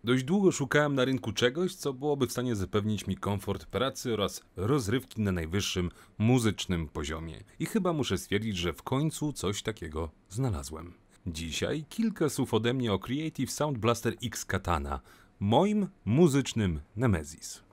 Dość długo szukałem na rynku czegoś, co byłoby w stanie zapewnić mi komfort pracy oraz rozrywki na najwyższym muzycznym poziomie. I chyba muszę stwierdzić, że w końcu coś takiego znalazłem. Dzisiaj kilka słów ode mnie o Creative Sound Blaster X Katana, moim muzycznym Nemesis.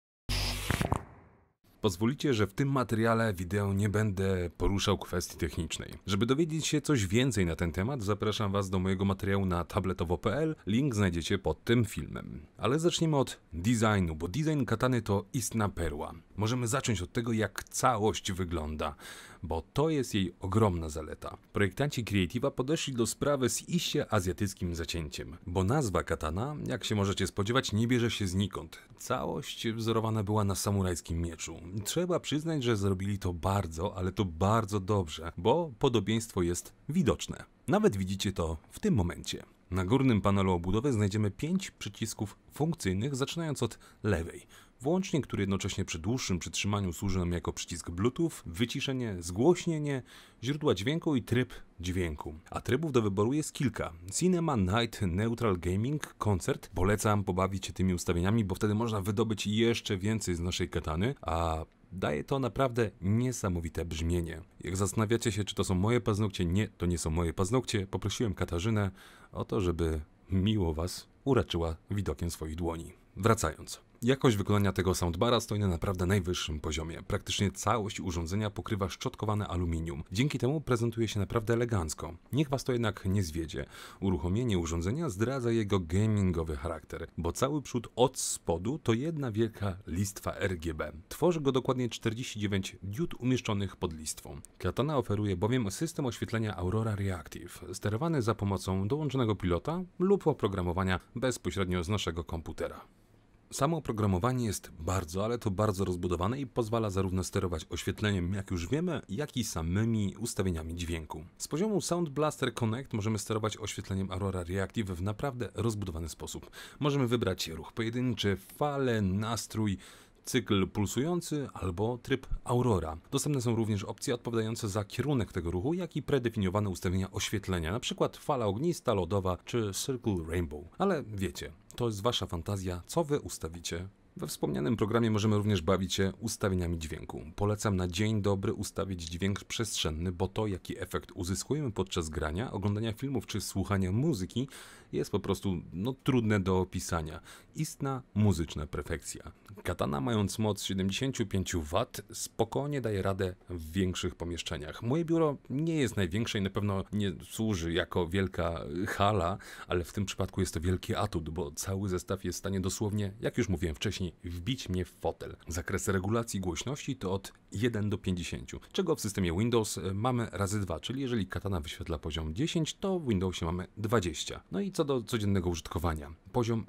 Pozwolicie, że w tym materiale wideo nie będę poruszał kwestii technicznej. Żeby dowiedzieć się coś więcej na ten temat, zapraszam Was do mojego materiału na tabletowo.pl, link znajdziecie pod tym filmem. Ale zacznijmy od designu, bo design katany to istna perła. Możemy zacząć od tego, jak całość wygląda, bo to jest jej ogromna zaleta. Projektanci Creative'a podeszli do sprawy z iście azjatyckim zacięciem, bo nazwa katana, jak się możecie spodziewać, nie bierze się znikąd. Całość wzorowana była na samurajskim mieczu. Trzeba przyznać, że zrobili to bardzo, ale to bardzo dobrze, bo podobieństwo jest widoczne. Nawet widzicie to w tym momencie. Na górnym panelu obudowy znajdziemy 5 przycisków funkcyjnych, zaczynając od lewej. Włącznik, który jednocześnie przy dłuższym przytrzymaniu służy nam jako przycisk Bluetooth, wyciszenie, zgłośnienie, źródła dźwięku i tryb dźwięku. A trybów do wyboru jest kilka. Cinema, Night, Neutral Gaming, Koncert. Polecam pobawić się tymi ustawieniami, bo wtedy można wydobyć jeszcze więcej z naszej katany, a daje to naprawdę niesamowite brzmienie. Jak zastanawiacie się, czy to są moje paznokcie, nie, to nie są moje paznokcie. Poprosiłem Katarzynę o to, żeby miło Was uraczyła widokiem swoich dłoni. Wracając. Jakość wykonania tego soundbara stoi na naprawdę najwyższym poziomie. Praktycznie całość urządzenia pokrywa szczotkowane aluminium. Dzięki temu prezentuje się naprawdę elegancko. Niech Was to jednak nie zwiedzie. Uruchomienie urządzenia zdradza jego gamingowy charakter, bo cały przód od spodu to jedna wielka listwa RGB. Tworzy go dokładnie 49 diod umieszczonych pod listwą. Katana oferuje bowiem system oświetlenia Aurora Reactive, sterowany za pomocą dołączonego pilota lub oprogramowania bezpośrednio z naszego komputera. Samo oprogramowanie jest bardzo, ale to bardzo rozbudowane i pozwala zarówno sterować oświetleniem, jak już wiemy, jak i samymi ustawieniami dźwięku. Z poziomu Sound Blaster Connect możemy sterować oświetleniem Aurora Reactive w naprawdę rozbudowany sposób. Możemy wybrać ruch pojedynczy, falę, nastrój, cykl pulsujący albo tryb Aurora. Dostępne są również opcje odpowiadające za kierunek tego ruchu, jak i predefiniowane ustawienia oświetlenia, np. fala ognista, lodowa czy Circle Rainbow. Ale wiecie, to jest Wasza fantazja, co Wy ustawicie. We wspomnianym programie możemy również bawić się ustawieniami dźwięku. Polecam na dzień dobry ustawić dźwięk przestrzenny, bo to, jaki efekt uzyskujemy podczas grania, oglądania filmów czy słuchania muzyki, jest po prostu trudne do opisania. Istna muzyczna perfekcja. Katana, mając moc 75 W, spokojnie daje radę w większych pomieszczeniach. Moje biuro nie jest największe i na pewno nie służy jako wielka hala, ale w tym przypadku jest to wielki atut, bo cały zestaw jest w stanie dosłownie, jak już mówiłem wcześniej, wbić mnie w fotel. Zakres regulacji głośności to od 1 do 50, czego w systemie Windows mamy razy 2, czyli jeżeli katana wyświetla poziom 10, to w Windowsie mamy 20. No i co do codziennego użytkowania. Poziom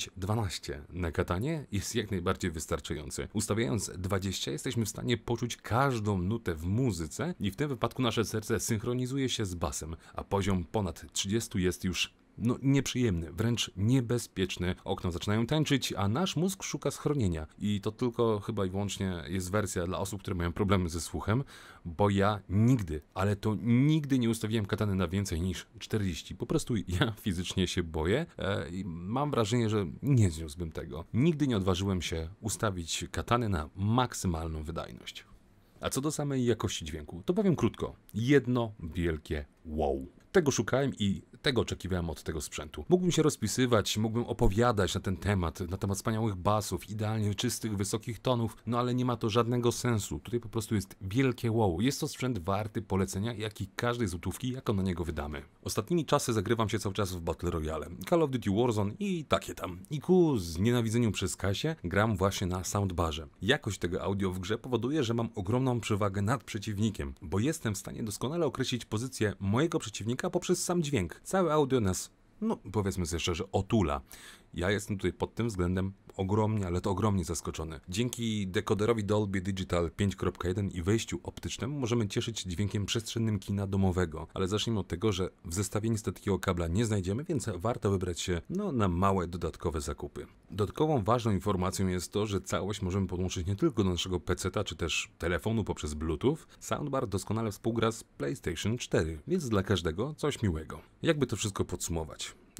10-12 na katanie jest jak najbardziej wystarczający. Ustawiając 20 jesteśmy w stanie poczuć każdą nutę w muzyce i w tym wypadku nasze serce synchronizuje się z basem, a poziom ponad 30 jest już nieprzyjemny, wręcz niebezpieczny. Okna zaczynają tańczyć, a nasz mózg szuka schronienia. I to tylko chyba i wyłącznie jest wersja dla osób, które mają problemy ze słuchem, bo ja nigdy, ale to nigdy nie ustawiłem katany na więcej niż 40. Po prostu ja fizycznie się boję i mam wrażenie, że nie zniósłbym tego. Nigdy nie odważyłem się ustawić katany na maksymalną wydajność. A co do samej jakości dźwięku, to powiem krótko. Jedno wielkie wow. Tego szukałem i tego oczekiwałem od tego sprzętu. Mógłbym się rozpisywać, mógłbym opowiadać na ten temat wspaniałych basów, idealnie czystych, wysokich tonów, ale nie ma to żadnego sensu. Tutaj po prostu jest wielkie wow. Jest to sprzęt warty polecenia, jak i każdej złotówki, jaką na niego wydamy. Ostatnimi czasy zagrywam się cały czas w Battle Royale, Call of Duty Warzone i takie tam. I ku znienawidzeniu przez Kasię gram właśnie na soundbarze. Jakość tego audio w grze powoduje, że mam ogromną przewagę nad przeciwnikiem, bo jestem w stanie doskonale określić pozycję mojego przeciwnika poprzez sam dźwięk. Całe audio nas, powiedzmy sobie szczerze, otula. Ja jestem tutaj pod tym względem ogromnie, ale to ogromnie zaskoczony. Dzięki dekoderowi Dolby Digital 5.1 i wejściu optycznemu możemy cieszyć się dźwiękiem przestrzennym kina domowego. Ale zacznijmy od tego, że w zestawie niestety takiego kabla nie znajdziemy, więc warto wybrać się na małe dodatkowe zakupy. Dodatkową ważną informacją jest to, że całość możemy podłączyć nie tylko do naszego PC-ta czy też telefonu poprzez Bluetooth. Soundbar doskonale współgra z PlayStation 4, więc dla każdego coś miłego. Jakby to wszystko podsumować?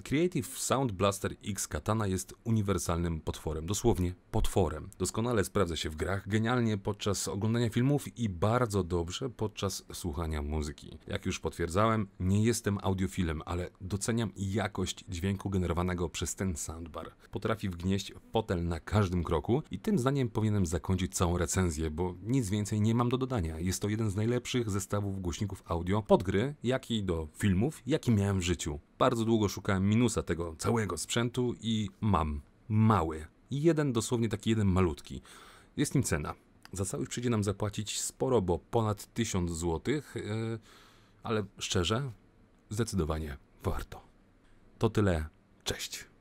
Creative Sound Blaster X Katana jest uniwersalnym potworem, dosłownie potworem. Doskonale sprawdza się w grach, genialnie podczas oglądania filmów i bardzo dobrze podczas słuchania muzyki. Jak już potwierdzałem, nie jestem audiofilem, ale doceniam jakość dźwięku generowanego przez ten soundbar. Potrafi wgnieść fotel na każdym kroku i tym zdaniem powinienem zakończyć całą recenzję, bo nic więcej nie mam do dodania. Jest to jeden z najlepszych zestawów głośników audio pod gry, jak i do filmów, jaki miałem w życiu. Bardzo długo szukałem minusa tego całego sprzętu i mam. Mały. Dosłownie taki jeden malutki. Jest nim cena. Za całość przyjdzie nam zapłacić sporo, bo ponad 1000 zł, ale szczerze, zdecydowanie warto. To tyle. Cześć.